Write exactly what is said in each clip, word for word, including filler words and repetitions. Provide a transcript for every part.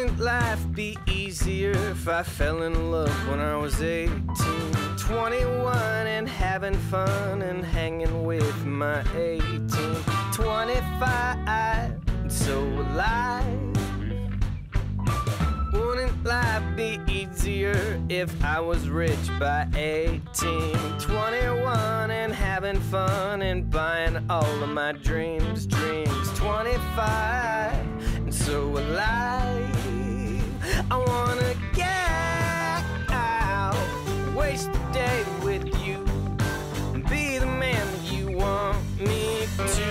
Wouldn't life be easier if I fell in love when I was eighteen, twenty-one and having fun and hanging with my eighteen, twenty-five and so alive? Wouldn't life be easier if I was rich by eighteen, twenty-one and having fun and buying all of my dreams, dreams, twenty-five and so alive? I wanna get out, waste the day with you, and be the man that you want me to.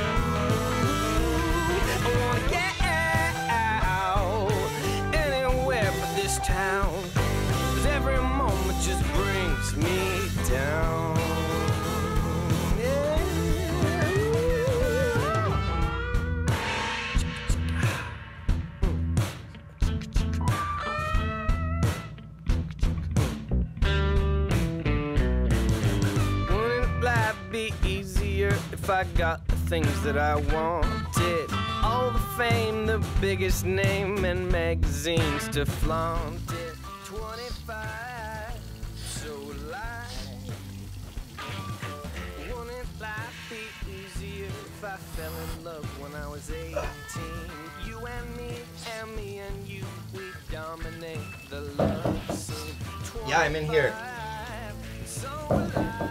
I wanna get out anywhere but this town, 'cause every moment just brings me down. Be easier if I got the things that I wanted, all the fame, the biggest name, and magazines to flaunt it. twenty-five, so alive. Wouldn't life be easier if I fell in love when I was eighteen? You and me, and me and you, we dominate the love scene. Yeah, I'm in here. So alive.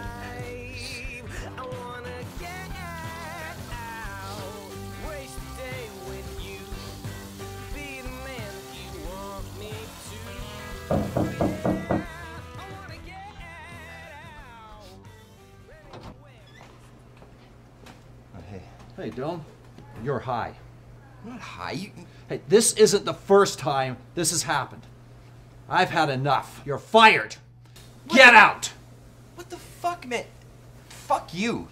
Hey. Hey, Dylan. You're high. I'm not high. You... Hey, this isn't the first time this has happened. I've had enough. You're fired. What? Get out! What the fuck, man? Fuck you.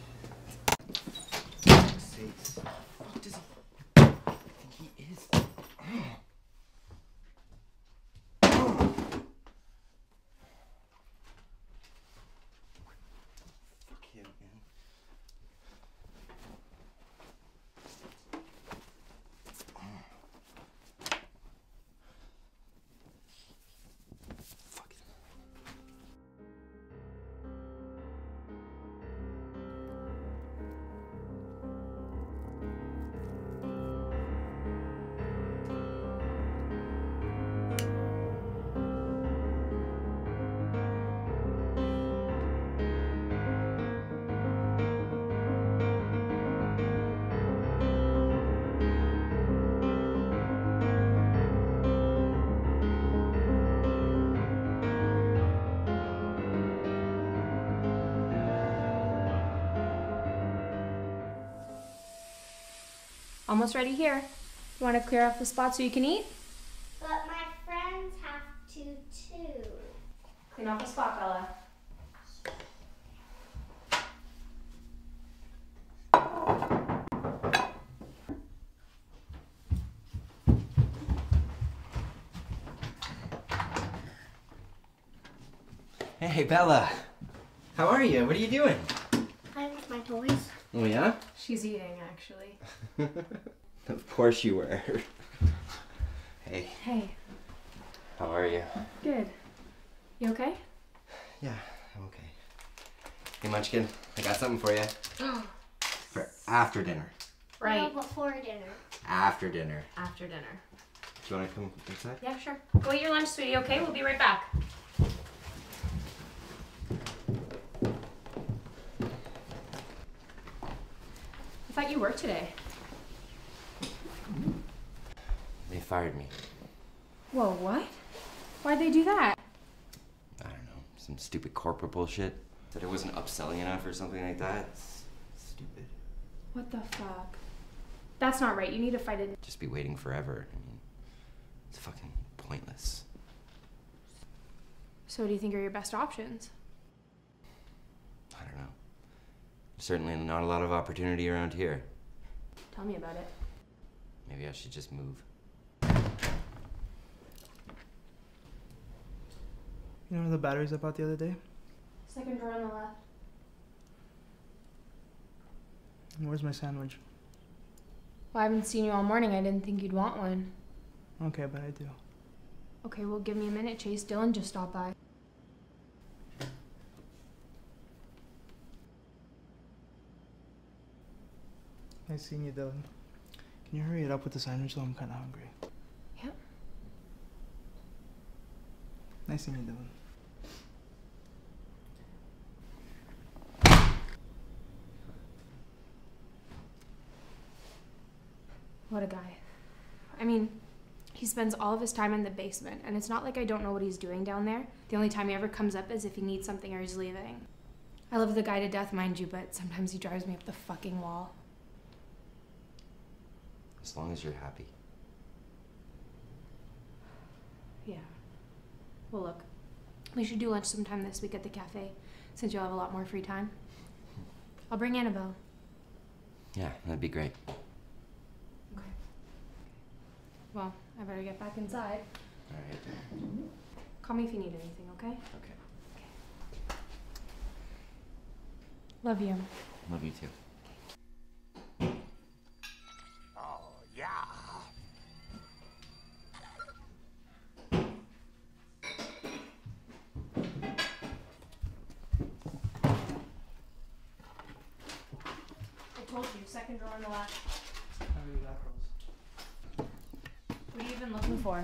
Sakes. What does he think he is? Fuck him, man. Fuck it. Almost ready here. You want to clear off the spot so you can eat? But my friends have to too. Clean off the spot, Bella. Hey, Bella. How are you? What are you doing? Playing with my toys. Oh, yeah? She's eating, actually. Of course you were. Hey. Hey. How are you? Good. You okay? Yeah, I'm okay. Hey, Munchkin, I got something for you. For after dinner. Right. No, before dinner. After dinner. After dinner. Do you want to come inside? Yeah, sure. Go eat your lunch, sweetie, okay? We'll be right back. I thought you worked today. They fired me. Whoa, what? Why'd they do that? I don't know, some stupid corporate bullshit. Said I wasn't upselling enough or something like that. It's stupid. What the fuck? That's not right. You need to fight it. Just be waiting forever. I mean, it's fucking pointless. So do you think are your best options? I don't know. Certainly not a lot of opportunity around here. Tell me about it. Maybe I should just move. You know the batteries I bought the other day? Second drawer on the left. And where's my sandwich? Well, I haven't seen you all morning. I didn't think you'd want one. Okay, but I do. Okay, well, give me a minute, Chase. Dylan just stopped by. Nice seeing you, Dylan. Can you hurry it up with the sandwich though? I'm kind of hungry. Yep. Nice seeing you, Dylan. What a guy. I mean, he spends all of his time in the basement, and it's not like I don't know what he's doing down there. The only time he ever comes up is if he needs something or he's leaving. I love the guy to death, mind you, but sometimes he drives me up the fucking wall. As long as you're happy. Yeah. Well, look, we should do lunch sometime this week at the cafe, since you'll have a lot more free time. I'll bring Annabelle. Yeah, that'd be great. Okay. Well, I better get back inside. All right. Call me if you need anything, okay? Okay. Love you. Love you too. Oh, yeah. I told you, second drawer on the left. How are you that close? What are you even looking for?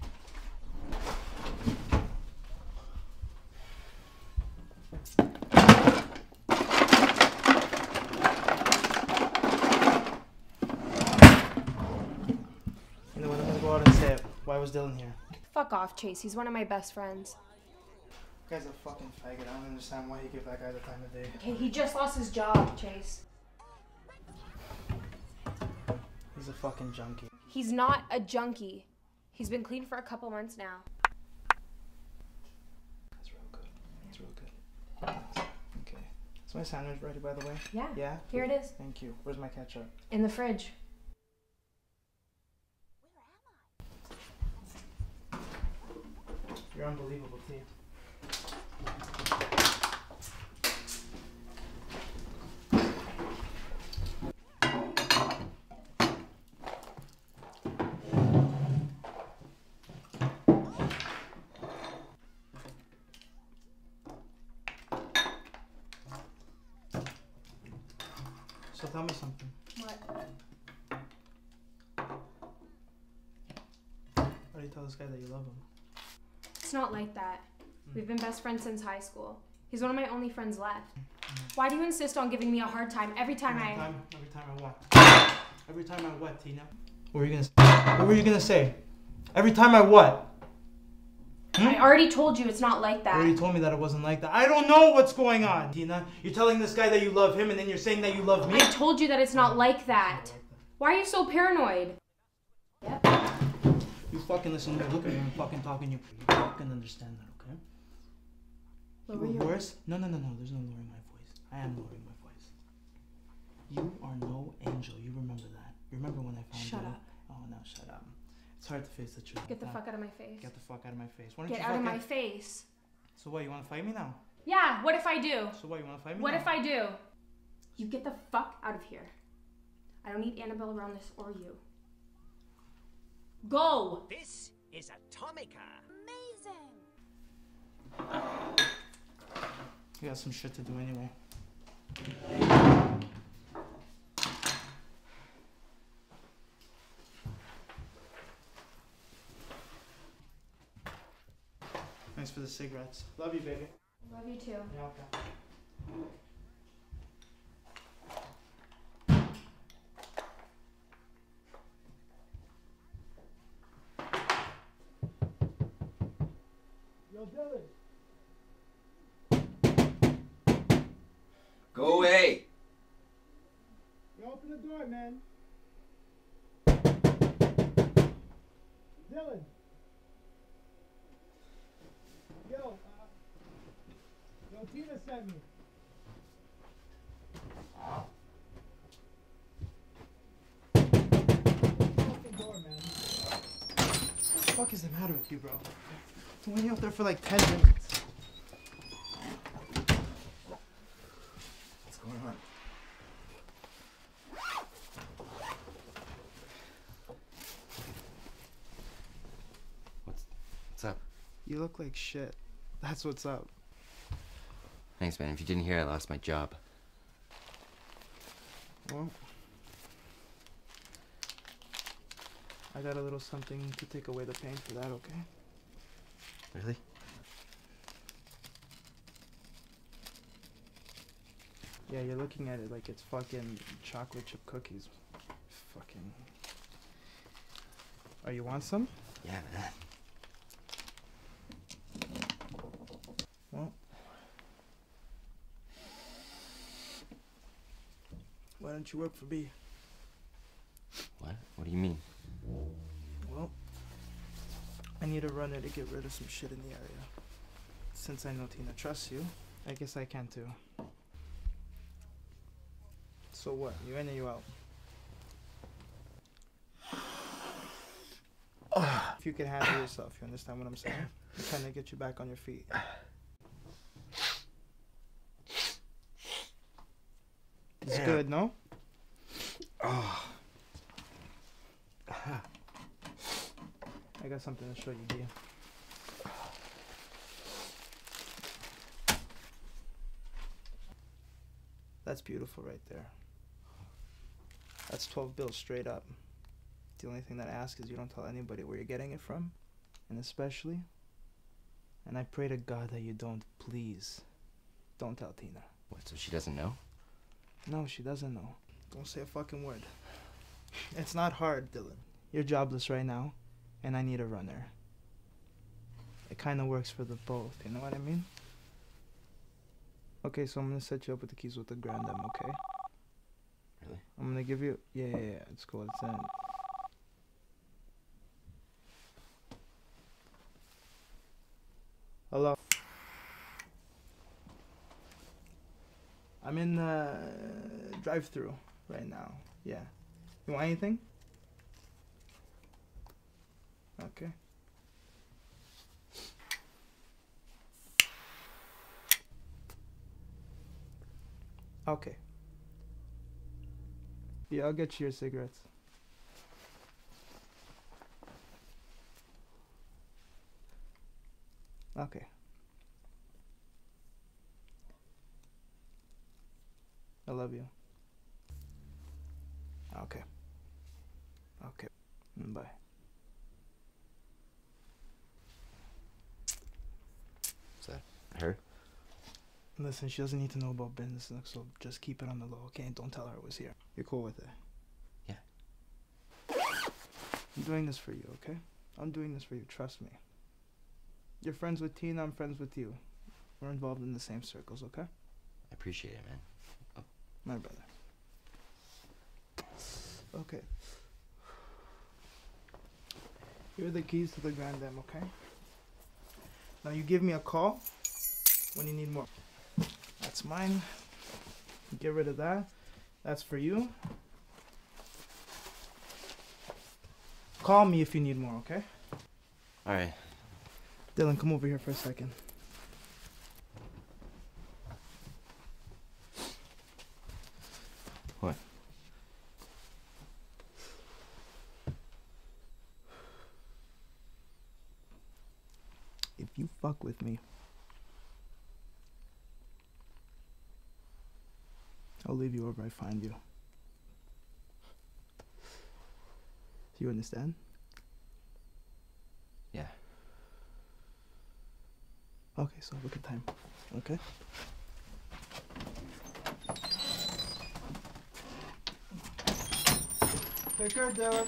You know what? I'm gonna go out and say it. Why was Dylan here? Fuck off, Chase. He's one of my best friends. That guy's a fucking faggot. I don't understand why he give that guy the time of day. Okay, he just lost his job, Chase. He's a fucking junkie. He's not a junkie. He's been clean for a couple months now. That's real good. That's real good. Okay. Is my sandwich ready, by the way? Yeah. Yeah? Here it is. Thank you. Where's my ketchup? In the fridge. You're unbelievable, T. So tell me something. What? Why do you tell this guy that you love him? It's not like that. We've been best friends since high school. He's one of my only friends left. Why do you insist on giving me a hard time every time every I... Time, every time I what? Every time I what, Tina? What were you gonna say? What were you gonna say? Every time I what? Hmm? I already told you it's not like You that. already told me that it wasn't like that. I don't know what's going on, Tina. You're telling this guy that you love him and then you're saying that you love me? I told you that it's not like that. Why are you so paranoid? Yep. You fucking listen to me. Look at me. I'm fucking talking to you. You fucking understand that, okay? Lower You your worse? No, no, no, no. There's no lowering my voice. I am lowering my voice. You are no angel. You remember that. You remember when I found Shut you? up. Oh, no, shut up. It's hard to face the truth. Get the like fuck that. out of my face. Get the fuck out of my face. Why don't Get you out of fucking... my face. So what, you want to fight me now? Yeah, what if I do? So what, you want to fight me What now? if I do? You get the fuck out of here. I don't need Annabelle around this or you. Go! This is Atomica. Amazing. You got some shit to do anyway. Thanks for the cigarettes. Love you, baby. Love you too. Yeah, okay. Yo, Dylan. Go away! You open the door, man. Dylan. Yo, uh, yo, Tina sent me. Open the door, man. What the fuck is the matter with you, bro? I'm waiting out there for like ten minutes. What's going on? What's You look like shit. That's what's up. Thanks, man. If you didn't hear, I lost my job. Well, I got a little something to take away the pain for that, okay? Really? Yeah, you're looking at it like it's fucking chocolate chip cookies. Fucking. Oh, you want some? Yeah, man. Well, why don't you work for me? What? What do you mean? Well, I need a runner to get rid of some shit in the area. Since I know Tina trusts you, I guess I can too. So what? You in or you out? If you can handle yourself, you understand what I'm saying? I'm trying to get you back on your feet. It's good, no? Oh. I got something to show you, dear. That's beautiful right there. That's twelve bills straight up. The only thing that I ask is you don't tell anybody where you're getting it from. And especially, and I pray to God that you don't, please, don't tell Tina. What, so she doesn't know? No, she doesn't know. Don't say a fucking word. It's not hard, Dylan. You're jobless right now, and I need a runner. It kind of works for the both, you know what I mean? Okay, so I'm gonna set you up with the keys with the Grand M, okay? Really? I'm gonna give you... Yeah, yeah, yeah, it's cool, it's in. Hello? I'm in the drive-thru right now, yeah. You want anything? Okay. Okay. Yeah, I'll get you your cigarettes. Okay. I love you. Okay. Okay. Bye. Is that her? Listen, she doesn't need to know about business, so just keep it on the low, okay? Don't tell her I was here. You're cool with it? Yeah. I'm doing this for you, okay? I'm doing this for you, trust me. You're friends with Tina, I'm friends with you. We're involved in the same circles, okay? I appreciate it, man. Oh. My brother. Okay. Here are the keys to the Grand Am, okay? Now you give me a call when you need more. That's mine. Get rid of that. That's for you. Call me if you need more, okay? Alright. Dylan, come over here for a second. What? If you fuck with me, I'll leave you wherever I find you. Do you understand? Yeah. Okay, so look at time. Okay? Take care, Dylan.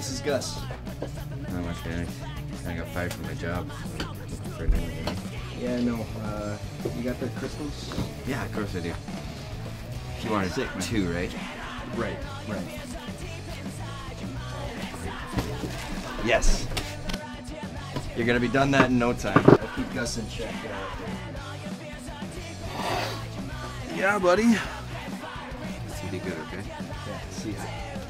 This is Gus. Not much, man. I got fired from my job. For a new one, you know? Yeah, no. Uh, you got the crystals? Yeah, of course I do. You wanted Sick, man. two, right? Right, right. Yes. You're gonna be done that in no time. I'll keep Gus in check. Get out there. Yeah, buddy. You be good, okay? Yeah, see ya.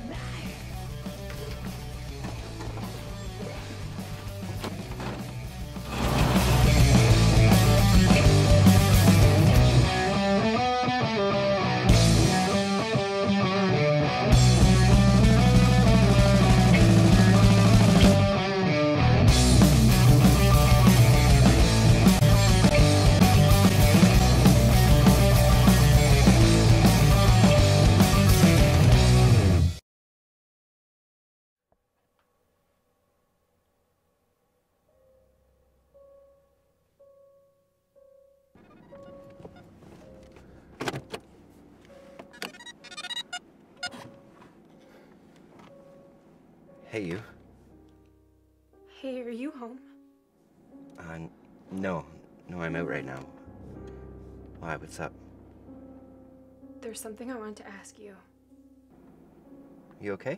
Hey, you. Hey, are you home? Uh, n- no. No, I'm out right now. Why, what's up? There's something I wanted to ask you. You okay?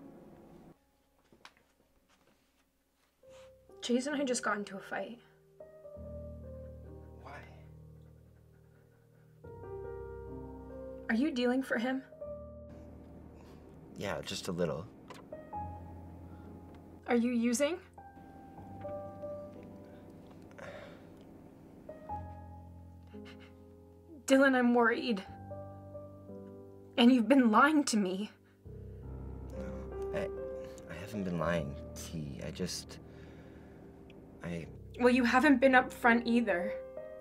Chase and I just got into a fight. Why? Are you dealing for him? Yeah, just a little. Are you using? Dylan, I'm worried. And you've been lying to me. No, I, I haven't been lying, T. I just... I... Well, you haven't been upfront either.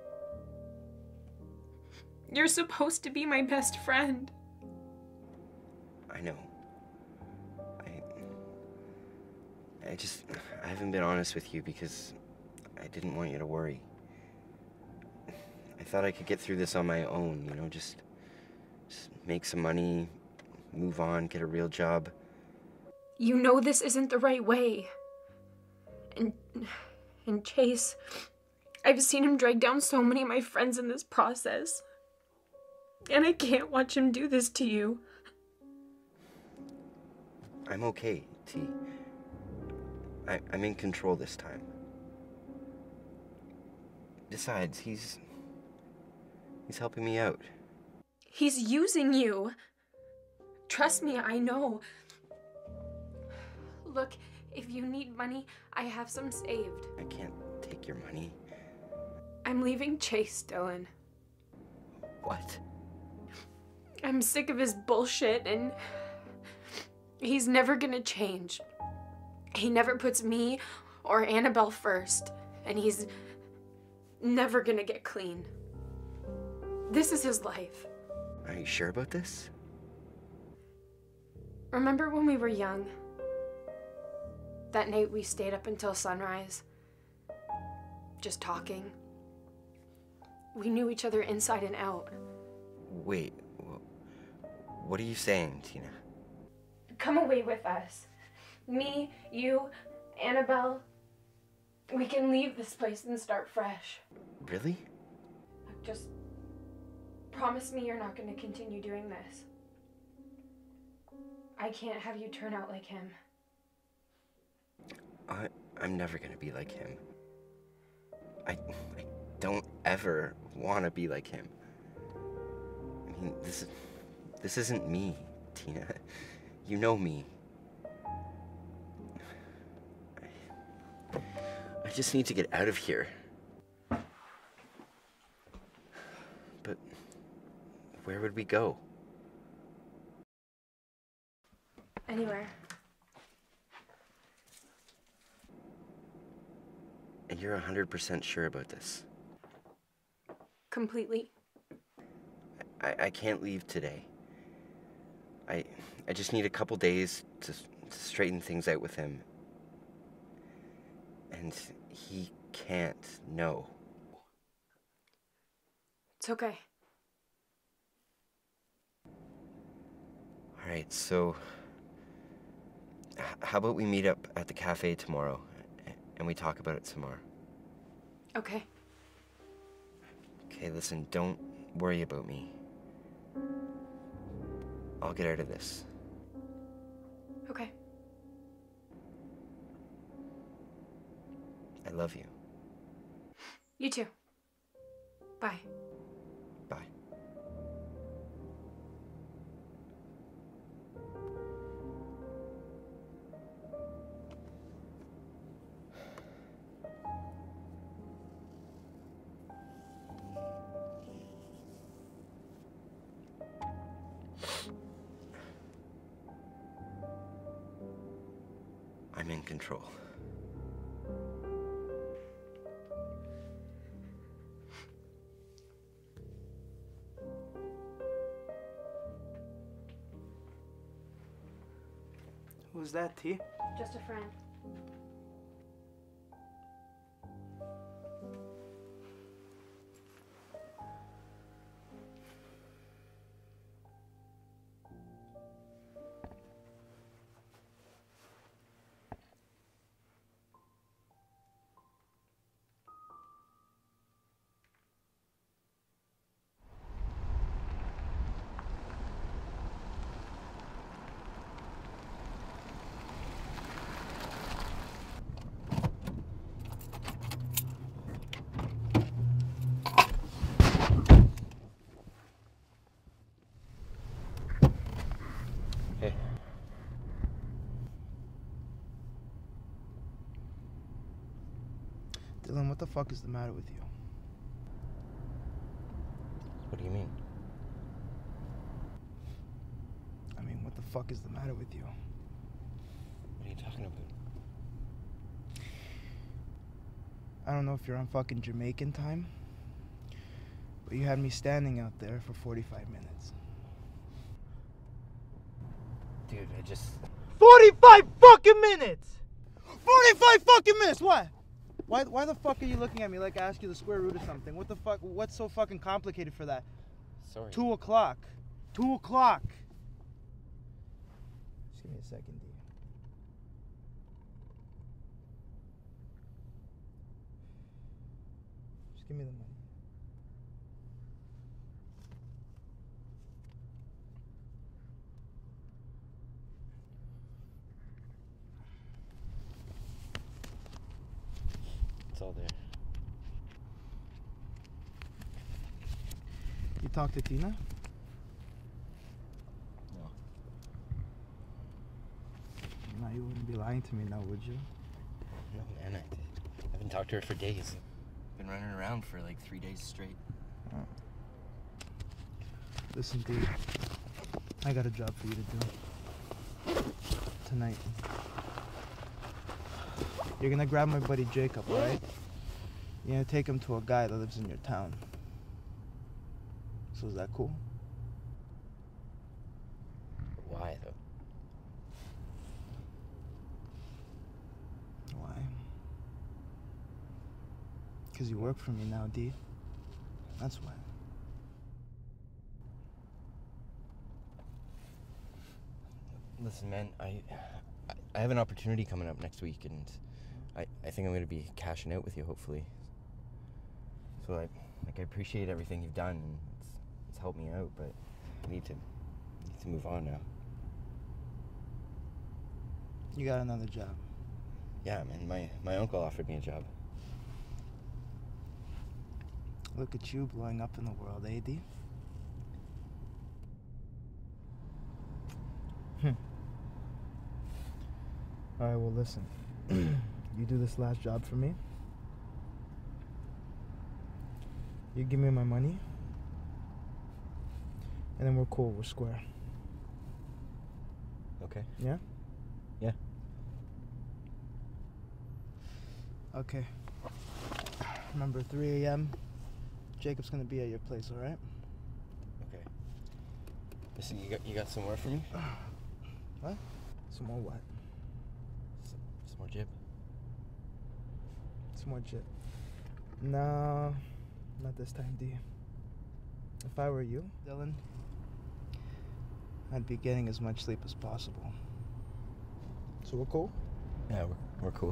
You're supposed to be my best friend. I know. I... I just... I haven't been honest with you because I didn't want you to worry. I thought I could get through this on my own, you know, just... Just make some money, move on, get a real job. You know this isn't the right way. And... And Chase... I've seen him drag down so many of my friends in this process. And I can't watch him do this to you. I'm okay, T. I, I'm in control this time. Besides, he's... He's helping me out. He's using you. Trust me, I know. Look, if you need money, I have some saved. I can't take your money. I'm leaving Chase, Dylan. What? I'm sick of his bullshit, and he's never gonna change. He never puts me or Annabelle first, and he's never gonna get clean. This is his life. Are you sure about this? Remember when we were young? That night we stayed up until sunrise, just talking. We knew each other inside and out. Wait, wh- what are you saying, Tina? Come away with us. Me, you, Annabelle. We can leave this place and start fresh. Really? Just promise me you're not going to continue doing this. I can't have you turn out like him. I, I'm never gonna be like him. I, I don't ever want to be like him. I mean, this, this isn't me, Tina. You know me. I, I just need to get out of here. But where would we go? Anywhere. And you're one hundred percent sure about this? Completely. I, I can't leave today. I I just need a couple days to, to straighten things out with him. And he can't know. It's okay. Alright, so h- how about we meet up at the cafe tomorrow and we talk about it some more? Okay. Okay, listen, don't worry about me. I'll get out of this. Okay. I love you. You too. Bye. Bye. I'm in control. Who's that, T? Just a friend. Hey. Dylan, what the fuck is the matter with you? What do you mean? I mean, what the fuck is the matter with you? What are you talking about? I don't know if you're on fucking Jamaican time, but you had me standing out there for forty-five minutes. Dude, I just... forty-five fucking minutes! forty-five fucking minutes! What? Why, why the fuck are you looking at me like I asked you the square root of something? What the fuck? What's so fucking complicated for that? Sorry. Two o'clock. Two o'clock. Just give me a second, D. Just give me the money. It's all there. You talked to Tina? No. No, you wouldn't be lying to me now, would you? No, man, I, I haven't talked to her for days. Been running around for like three days straight. Oh. Listen, D. I got a job for you to do. Tonight. You're gonna grab my buddy Jacob, alright? You're gonna take him to a guy that lives in your town. So is that cool? Why, though? Why? Because you work for me now, D. That's why. Listen, man, I, I have an opportunity coming up next week, and I, I think I'm going to be cashing out with you, hopefully. So, like, like I appreciate everything you've done, and it's, it's helped me out, but I need to, need to move on now. You got another job. Yeah, man, my, my uncle offered me a job. Look at you blowing up in the world, eh, D? Hmm. Alright, well, listen. You do this last job for me. You give me my money. And then we're cool, we're square. Okay. Yeah? Yeah. Okay. Remember, three A M Jacob's gonna be at your place, alright? Okay. Listen, you got, you got some more for me? What? Some more what? Some, some more jib? Some more jib. No, not this time, D. If I were you, Dylan, I'd be getting as much sleep as possible. So we're cool? Yeah, we're, we're cool.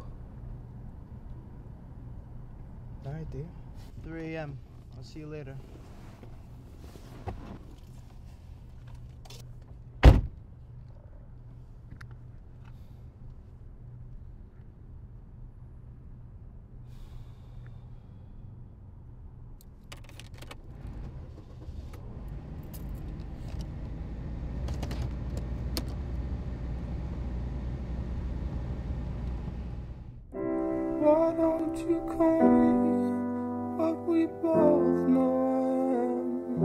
Alright, dude. three A M I'll see you later. Why don't you call me what we both know I am?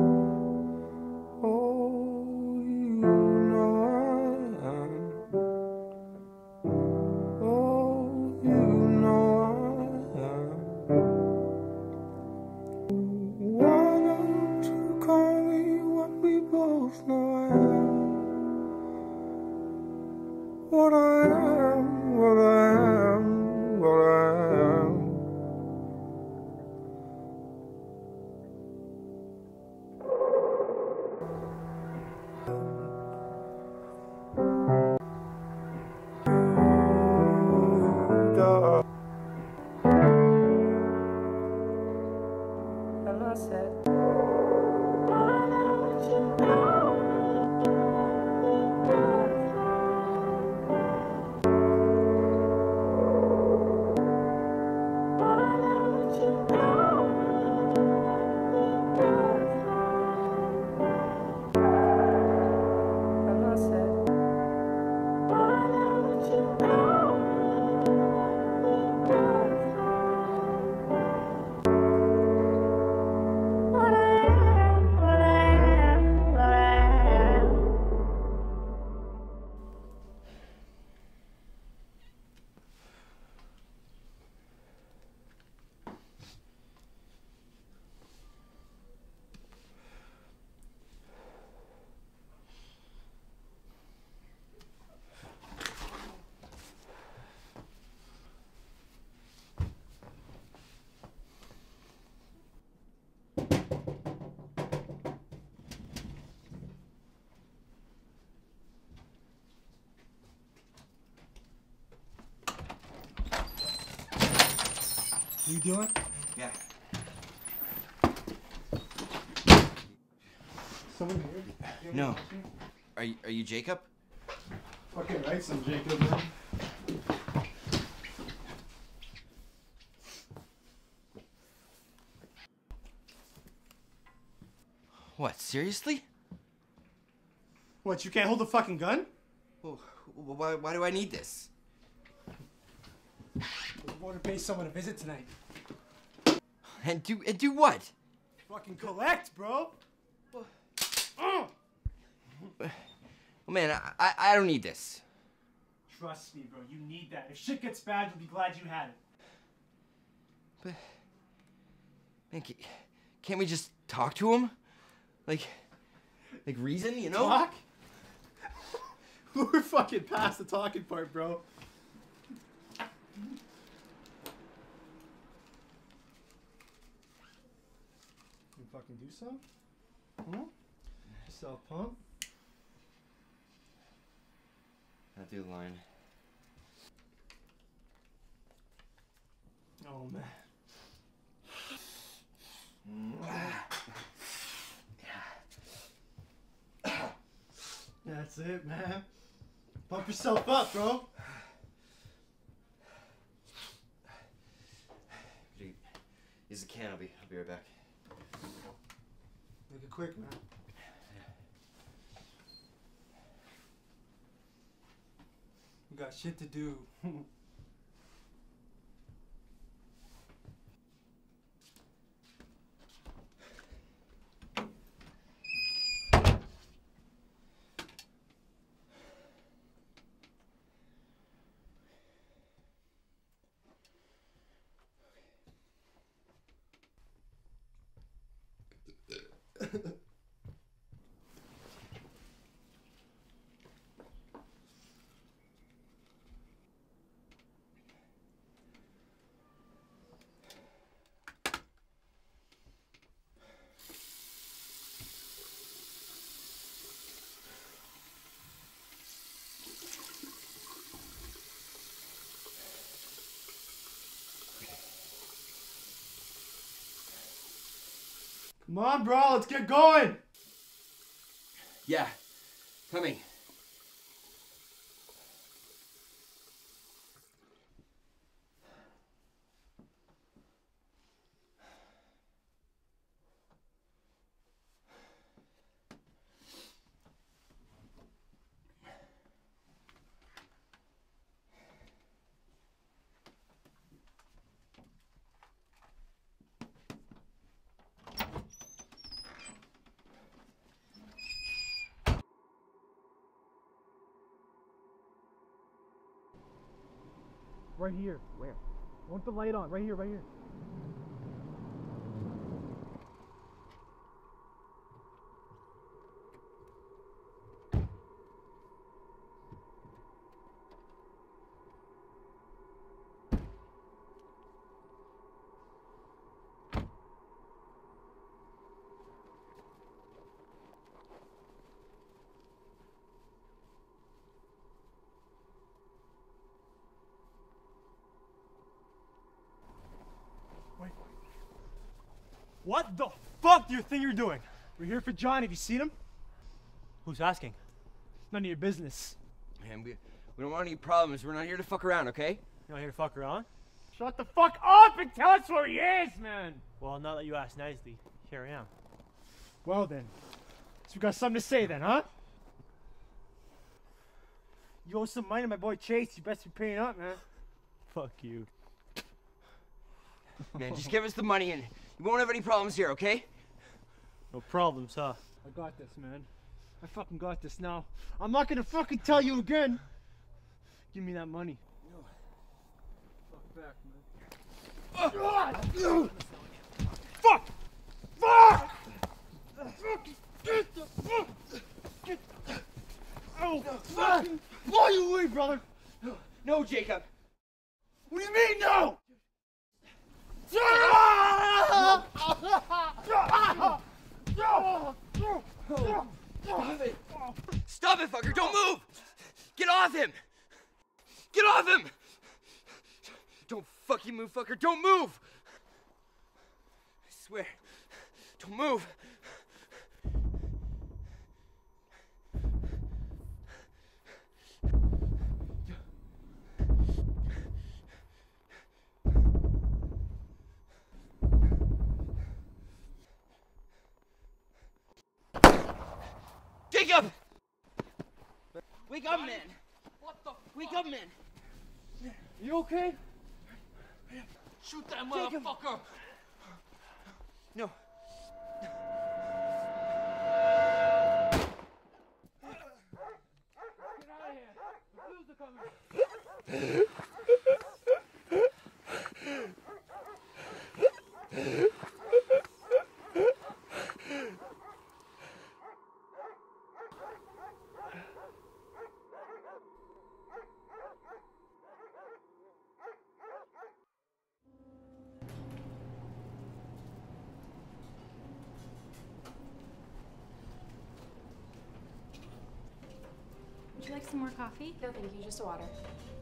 Oh, you know I am. Oh, you know I am. Why don't you call me what we both know I am? What I am, what I am, what I am. And I said, why don't you call and I said, why don't you call what I am, what I am, what I am. You doing? Yeah. Someone here? No. Are you, are you Jacob? Fucking right, some Jacob, man. What, seriously? What, you can't hold a fucking gun? Well, why, why do I need this? I want to pay someone a visit tonight. And do, and do what? Fucking collect, bro! Well, man, I, I, I don't need this. Trust me, bro, you need that. If shit gets bad, you'll be glad you had it. But, man, ca- can't we just talk to him? Like, like reason, you know? Talk? We're fucking past the talking part, bro. You fucking do some? Hmm? Self-pump? I'll do the line. Oh, man. That's it, man. Pump yourself up, bro. Use the can, I'll be, I'll be right back. Make it quick, man. We got shit to do. Come on, bro, let's get going. Yeah, coming. Right here. Where? I want the light on. Right here, right here. What the fuck do you think you're doing? We're here for John. Have you seen him? Who's asking? None of your business. Man, we, we don't want any problems. We're not here to fuck around, okay? You're not here to fuck around? Shut the fuck up and tell us where he is, man! Well, now that you asked nicely, here I am. Well then, so we got something to say then, huh? You owe some money to my boy Chase. You best be paying up, man. Fuck you. Man, just give us the money and you won't have any problems here, okay? No problems, huh? I got this, man. I fucking got this now. I'm not gonna fucking tell you again. Give me that money. No. Fuck back, man. Fuck! Fuck! Fuck! Get the fuck! Get the... Oh, fucking blow you away, brother! No, no, Jacob. What do you mean, no? Stop it! Stop it, fucker! Don't move! Get off him! Get off him! Don't fucking move, fucker! Don't move! I swear, don't move! Wake up! Wake up, man! What the fuck? Wake up, man! You okay? Shoot that motherfucker! No. Get out of here! The blues are coming! Would you like some more coffee? No, thank you. Just a water.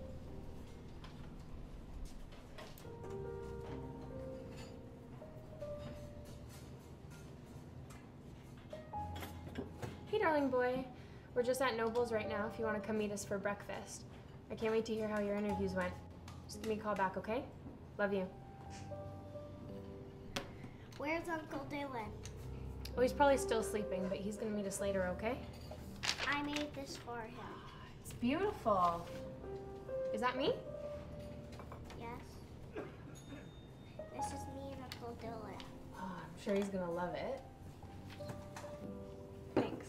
Hey, darling boy. We're just at Noble's right now if you want to come meet us for breakfast. I can't wait to hear how your interviews went. Just give me a call back, okay? Love you. Where's Uncle Dylan? Oh, he's probably still sleeping, but he's gonna meet us later, okay? I made this for him. It's beautiful. Is that me? Yes. This is me and Uncle Dylan. Oh, I'm sure he's gonna love it. Thanks.